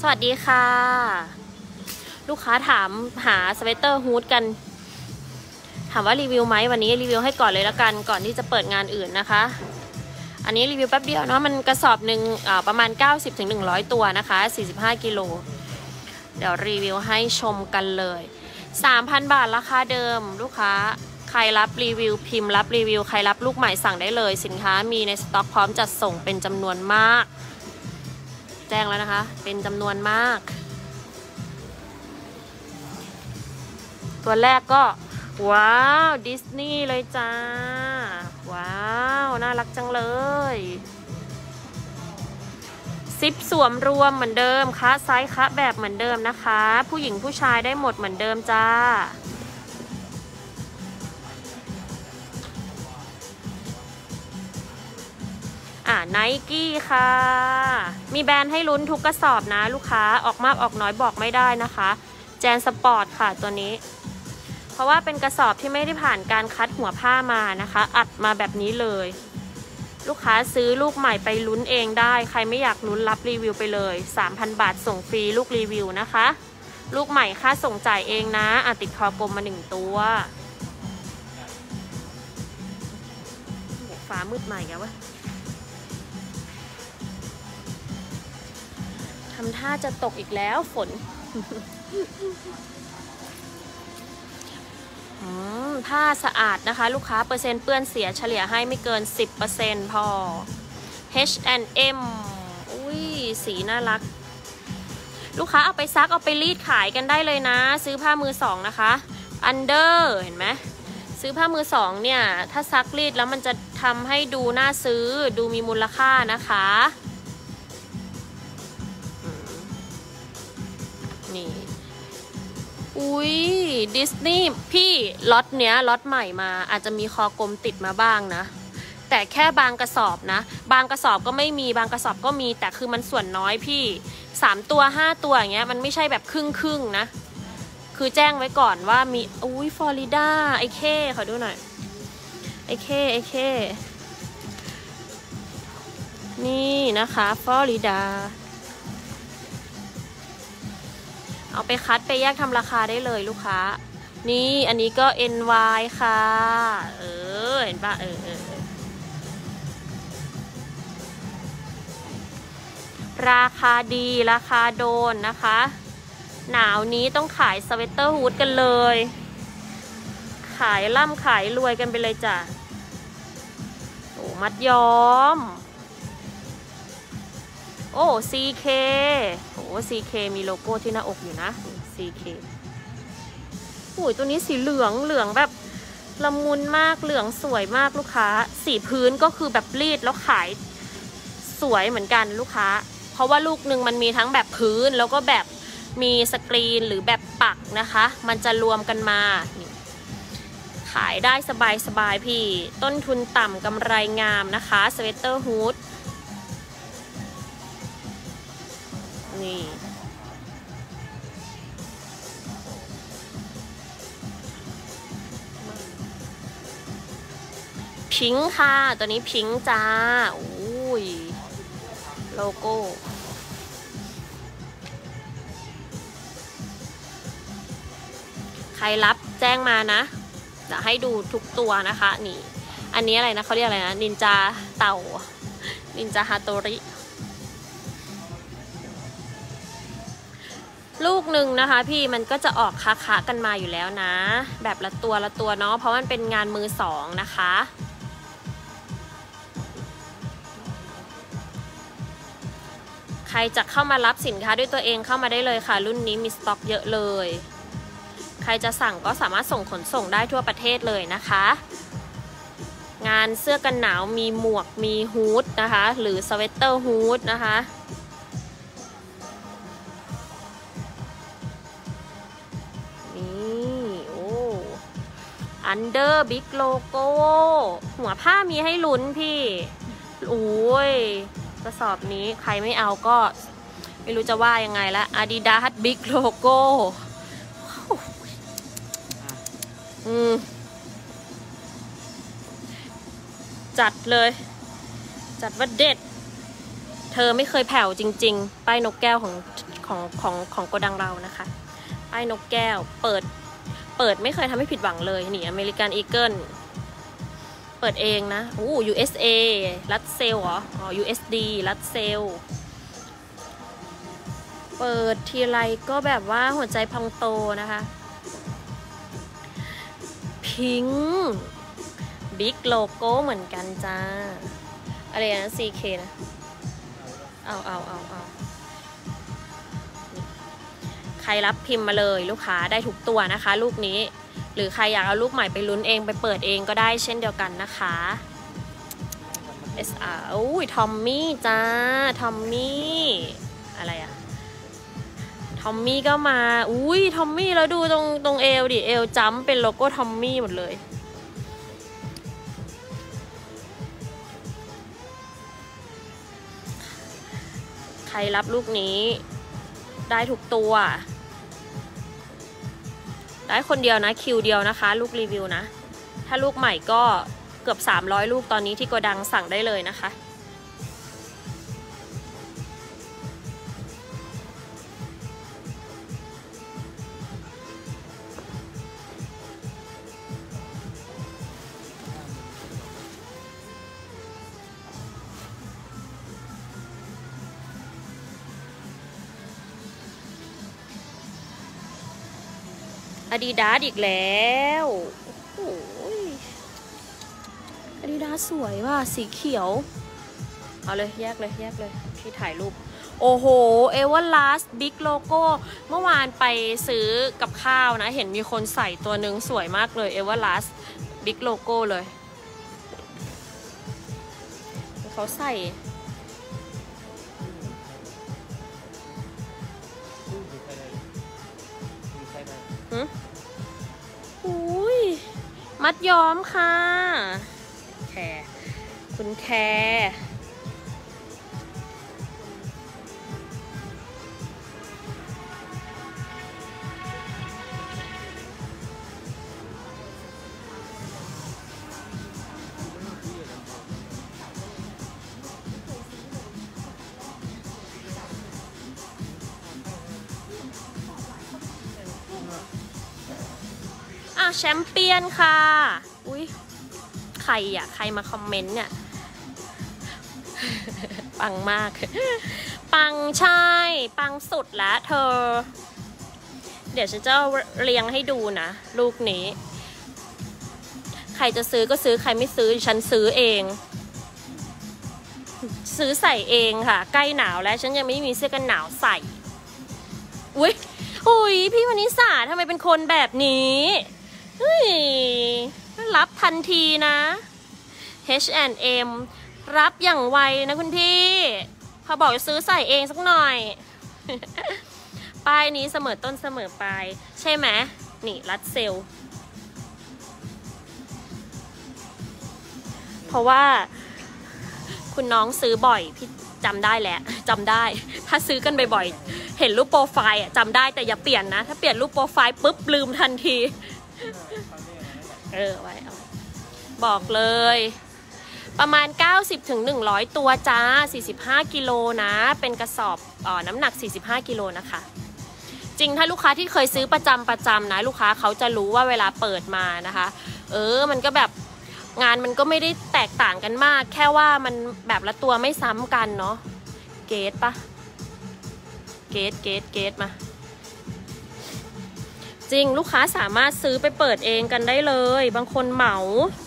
วัสดีค่ะลูกค้าถามหาสเวตเตอร์ฮูดกันถามว่ารีวิวไหมวันนี้รีวิวให้ก่อนเลยละกันก่อนที่จะเปิดงานอื่นนะคะอันนี้รีวิวแป๊บเดียวเนาะมันกระสอบหนึ่งประมาณ 90-100 ตัวนะคะ45กิโลเดี๋ยวรีวิวให้ชมกันเลย 3,000 บาทราคาเดิมลูกค้าใครรับรีวิวพิมพ์รับรีวิวใครรับลูกใหม่สั่งได้เลยสินค้ามีในสต็อกพร้อมจัดส่งเป็นจำนวนมากแจ้งแล้วนะคะเป็นจำนวนมากตัวแรกก็ว้าวดิสนีย์เลยจ้าว้าวน่ารักจังเลยซิปสวมรวมเหมือนเดิมคะไซส์คะแบบเหมือนเดิมนะคะผู้หญิงผู้ชายได้หมดเหมือนเดิมจ้าไนกี้ค่ะมีแบรนด์ให้ลุ้นทุกกระสอบนะลูกค้าออกมากออกน้อยบอกไม่ได้นะคะแจนสปอร์ตค่ะตัวนี้เพราะว่าเป็นกระสอบที่ไม่ได้ผ่านการคัดหัวผ้ามานะคะอัดมาแบบนี้เลยลูกค้าซื้อลูกใหม่ไปลุ้นเองได้ใครไม่อยากลุ้นรับรีวิวไปเลย 3,000 บาทส่งฟรีลูกรีวิวนะคะลูกใหม่ค่าส่งจ่ายเองนะติดคอกลมมา1ตัวฟ้ามืดใหม่แกวะทำท่าจะตกอีกแล้วฝน ผ้าสะอาดนะคะลูกค้าเปอร์เซ็นต์เปื้อนเสียเฉลี่ยให้ไม่เกิน 10% พอ H&M อุ้ยสีน่ารักลูกค้าเอาไปซักเอาไปรีดขายกันได้เลยนะซื้อผ้ามือสองนะคะ Under เห็นไหมซื้อผ้ามือสองเนี่ยถ้าซักรีดแล้วมันจะทำให้ดูน่าซื้อดูมีมูลค่านะคะนี่อุ้ยดิสนีย์พี่ล็อตเนี้ยล็อตใหม่มาอาจจะมีคอกลมติดมาบ้างนะแต่แค่บางกระสอบนะบางกระสอบก็ไม่มีบางกระสอบก็มีแต่คือมันส่วนน้อยพี่3ตัว5ตัวอย่างเงี้ยมันไม่ใช่แบบครึ่งนะคือแจ้งไว้ก่อนว่ามีอุ้ยฟลอริดาไอเคขอดูหน่อยไอเคนี่นะคะฟลอริดาเอาไปคัดไปแยกทำราคาได้เลยลูกค้านี่อันนี้ก็ NY ค่ะเห็นปะราคาดีราคาโดนนะคะหนาวนี้ต้องขายสเวตเตอร์ฮูดกันเลยขายร่ำขายรวยกันไปเลยจ้ะโอ้มัดย้อมโอ้ CK โอ้ CK มีโลโก้ที่หน้าอกอยู่นะ CK โอ้ยตัวนี้สีเหลืองแบบละมุนมากเหลืองสวยมากลูกค้าสีพื้นก็คือแบบรีดแล้วขายสวยเหมือนกันลูกค้าเพราะว่าลูกหนึ่งมันมีทั้งแบบพื้นแล้วก็แบบมีสกรีนหรือแบบปักนะคะมันจะรวมกันมาขายได้สบายพี่ต้นทุนต่ำกำไรงามนะคะสเวตเตอร์ฮูดนี่พิงค์ค่ะตัวนี้พิงค์จ้าอุ้ยโลโก้ใครรับแจ้งมานะจะให้ดูทุกตัวนะคะนี่อันนี้อะไรนะเขาเรียกอะไรนะนินจาเต่านินจาฮาโตริลูกหนึ่งนะคะพี่มันก็จะออกค้ากันมาอยู่แล้วนะแบบละตัวเนาะเพราะมันเป็นงานมือสองนะคะใครจะเข้ามารับสินค้าด้วยตัวเองเข้ามาได้เลยค่ะรุ่นนี้มีสต็อกเยอะเลยใครจะสั่งก็สามารถส่งขนส่งได้ทั่วประเทศเลยนะคะงานเสื้อกันหนาวมีหมวกมีฮูดนะคะหรือสเวตเตอร์ฮูดนะคะอันเดอร์บิ๊กโลโก้หัวผ้ามีให้ลุ้นพี่โอ้ยกระสอบนี้ใครไม่เอาก็ไม่รู้จะว่ายังไงละ Adidas Big Logo จัดเลยจัดว่าเด็ดเธอไม่เคยแผ่วจริงๆป้ายนกแก้วของโกดังเรานะคะป้ายนกแก้วเปิดไม่เคยทำให้ผิดหวังเลยนี่อเมริกันอีเกิลเปิดเองนะUSA รัสเซลเหรอUSD รัสเซลเปิดทีไรก็แบบว่าหัวใจพองโตนะคะพิงค์บิ๊กโลโก้เหมือนกันจ้าอะไรนะ CK นะเอาใครรับพิมพ์มาเลยลูกค้าได้ทุกตัวนะคะลูกนี้หรือใครอยากเอาลูกใหม่ไปลุ้นเองไปเปิดเองก็ได้เช่นเดียวกันนะคะ SR อุ้ยทอมมี่จ้าทอมมี่อะไรอะทอมมี่ก็มาอุ้ยทอมมี่แล้วดูตรงเอวดิเอวจัมป์เป็นโลโก้ทอมมี่หมดเลยใครรับลูกนี้ได้ทุกตัวได้คนเดียวนะคิวเดียวนะคะลูกรีวิวนะถ้าลูกใหม่ก็เกือบ300ลูกตอนนี้ที่โกดังสั่งได้เลยนะคะAdidas อีกแล้วโอ้ย Adidas สวยว่ะสีเขียวเอาเลยแยกเลยที่ถ่ายรูปโอ้โห Everlast Big Logo เมื่อวานไปซื้อกับข้าวนะเห็นมีคนใส่ตัวหนึ่งสวยมากเลย Everlast Big Logo เลยเขาใส่อุ้ยมัดย้อมค่ะแคร์คุณแคร์แชมเปี้ยนค่ะอุ้ยใครมาคอมเมนต์เนี่ยปังมากปังใช่ปังสุดแล้วเธอเดี๋ยวฉันจะเรียงให้ดูนะลูกนี้ใครจะซื้อก็ซื้อใครไม่ซื้อฉันซื้อเองซื้อใส่เองค่ะใกล้หนาวแล้วฉันยังไม่มีเสื้อกันหนาวใส่อุ้ยพี่วนิสาทำไมเป็นคนแบบนี้รับทันทีนะ H&M รับอย่างไวนะคุณพี่เขาบอกจะซื้อใส่เองสักหน่อย ป้ายนี้เสมอต้นเสมอปลายใช่ไหมนี่รัดเซลเพราะว่าคุณน้องซื้อบ่อยพี่จำได้แหละจำได้ถ้าซื้อกันบ่อยๆเห็นรูปโปรไฟล์จำได้แต่อย่าเปลี่ยนนะถ้าเปลี่ยนรูปโปรไฟล์ปุ๊บลืมทันทีไว้เอาบอกเลยประมาณ90ถึง100ตัวจ้า45กิโลนะเป็นกระสอบน้ำหนัก45กิโลนะคะจริงถ้าลูกค้าที่เคยซื้อประจำนะลูกค้าเขาจะรู้ว่าเวลาเปิดมานะคะมันก็แบบงานมันก็ไม่ได้แตกต่างกันมากแค่ว่ามันแบบละตัวไม่ซ้ำกันเนาะเกตปะเกตมาจริงลูกค้าสามารถซื้อไปเปิดเองกันได้เลยบางคนเหมา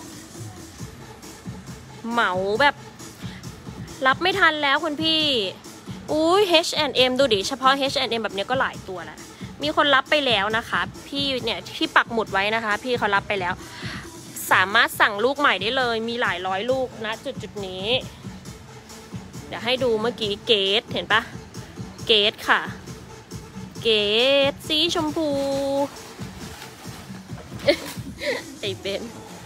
แบบรับไม่ทันแล้วคุณพี่อุ้ย H&M ดูดิเฉพาะ H&M แบบนี้ก็หลายตัวแล้วมีคนรับไปแล้วนะคะพี่เนี่ยที่ปักหมุดไว้นะคะพี่เขารับไปแล้วสามารถสั่งลูกใหม่ได้เลยมีหลายร้อยลูกนะจุดนี้เดี๋ยวให้ดูเมื่อกี้เกตเห็นปะเกตค่ะเกตสีชมพูไอเบน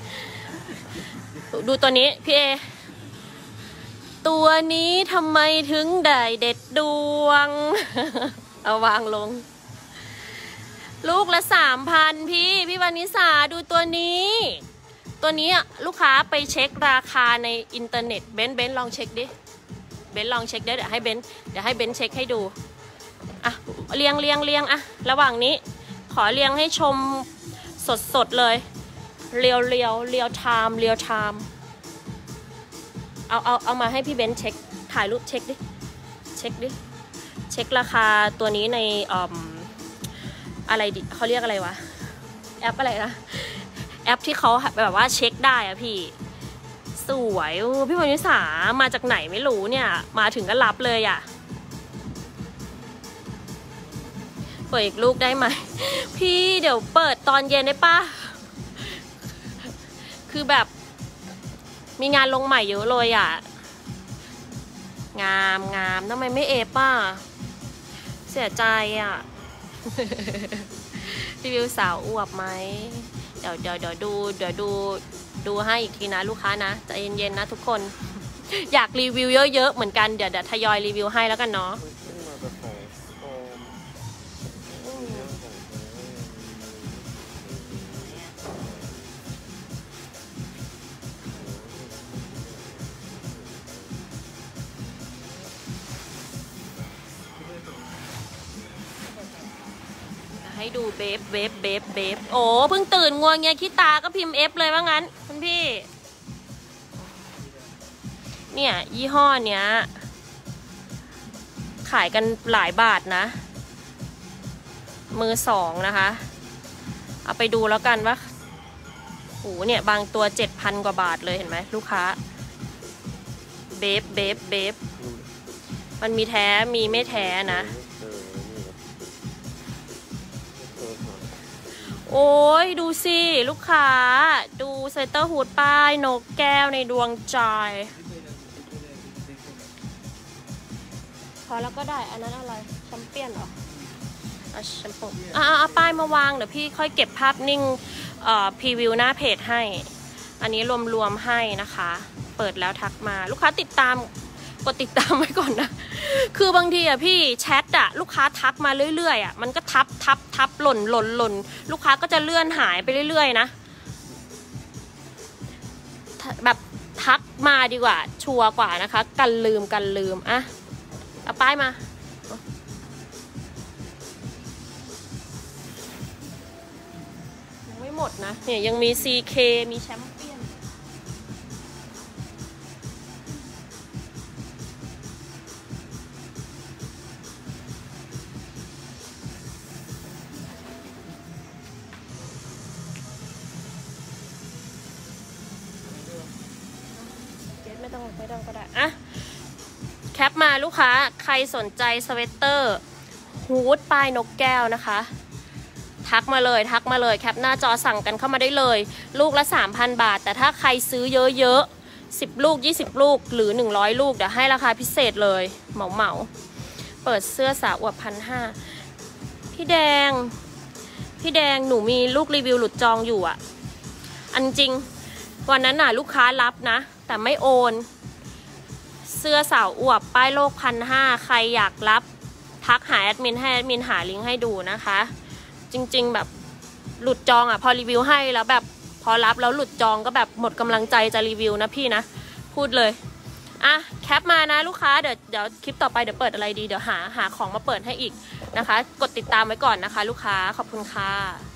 ดูตัวนี้พี่เอตัวนี้ทำไมถึงได้เด็ดดวงเอาวางลงลูกละ 3,000 พี่วานิสาดูตัวนี้ลูกค้าไปเช็คราคาในอินเทอร์เน็ตเบนลองเช็คดิเบนลองเช็คได้เดี๋ยวให้เบนเช็คให้ดูอ่ะเรียงอ่ะระหว่างนี้ขอเรียงให้ชมสดเลยเรียวไทม์เอามาให้พี่เบนซ์เช็คถ่ายรูปเช็คดิเช็คราคาตัวนี้ในอะไรดิเขาเรียกอะไรวะแอปอะไรนะแอปที่เขาแบบว่าเช็คได้อะพี่สวยพี่พนิสามาจากไหนไม่รู้เนี่ยมาถึงก็รับเลยอะเปิดอีกลูกได้ไหมพี่เดี๋ยวเปิดตอนเย็นได้ปะคือแบบมีงานลงใหม่เยอะเลยอะงามทำไมไม่เอฟป่ะเสียใจอะรีวิวสาวอวบไหมเดี๋ยวดูให้อีกทีนะลูกค้านะใจเย็นๆนะทุกคนอยากรีวิวเยอะๆเหมือนกันเดี๋ยวทยอยรีวิวให้แล้วกันเนาะให้ดูเบฟโอ้เพิ่งตื่นงัวเงียขี้ตาก็พิมพ์ F เลยว่างั้นคุณพี่เนี่ยยี่ห้อเนี้ยขายกันหลายบาทนะมือสองนะคะเอาไปดูแล้วกันว่าโหเนี่ยบางตัว 7,000 กว่าบาทเลยเห็นไหมลูกค้าเบฟมันมีแท้มีไม่แท้นะโอ้ยดูสิลูกค้าดูเซเตอร์ฮูดป้ายนกแก้วในดวงใจพอแล้วก็ได้อันนั้นอะไรแชมเปี้ยนเหรอแชมพูเอาป้ายมาวางเดี๋ยวพี่ค่อยเก็บภาพนิ่งพรีวิวหน้าเพจให้อันนี้รวมให้นะคะเปิดแล้วทักมาลูกค้ากดติดตามไว้ก่อนนะคือบางทีอะพี่แชทอะลูกค้าทักมาเรื่อยๆอะมันก็ทับหล่นลูกค้าก็จะเลื่อนหายไปเรื่อยๆนะแบบทักมาดีกว่าชัวร์กว่านะคะกันลืมอะเอาป้ายมายังไม่หมดนะเนี่ยยังมี CK มีแชมเปี้ยนไม่ต้องก็ได้อะแคปมาลูกค้าใครสนใจสเวตเตอร์ฮูดป้ายนกแก้วนะคะทักมาเลยแคปหน้าจอสั่งกันเข้ามาได้เลยลูกละ 3,000 บาทแต่ถ้าใครซื้อเยอะๆ10 ลูก20 ลูกหรือ100 ลูกเดี๋ยวให้ราคาพิเศษเลยเหมาเปิดเสื้อสาวอวบ1,500พี่แดงหนูมีลูกรีวิวหลุดจองอยู่อ่ะอันจริงวันนั้นน่ะลูกค้ารับนะแต่ไม่โอนเสื้อสาวอวบป้ายโลก1,500ใครอยากรับทักหาแอดมินให้แอดมินหาลิงก์ให้ดูนะคะจริงๆแบบหลุดจองอ่ะพอรีวิวให้แล้วแบบพอรับแล้วหลุดจองก็แบบหมดกำลังใจจะรีวิวนะพี่นะพูดเลยอ่ะแคปมานะลูกค้าเดี๋ยวคลิปต่อไปเดี๋ยวเปิดอะไรดีเดี๋ยวหาของมาเปิดให้อีกนะคะกดติดตามไว้ก่อนนะคะลูกค้าขอบคุณค่ะ